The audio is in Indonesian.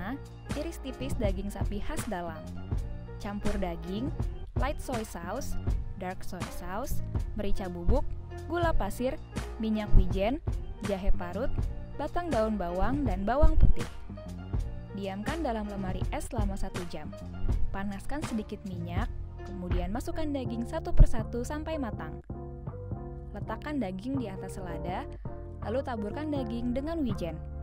Pertama, iris tipis daging sapi khas Dalang. Campur daging, light soy sauce, dark soy sauce, merica bubuk, gula pasir, minyak wijen, jahe parut, batang daun bawang, dan bawang putih. Diamkan dalam lemari es selama 1 jam. Panaskan sedikit minyak, kemudian masukkan daging satu persatu sampai matang. Letakkan daging di atas selada, lalu taburkan daging dengan wijen.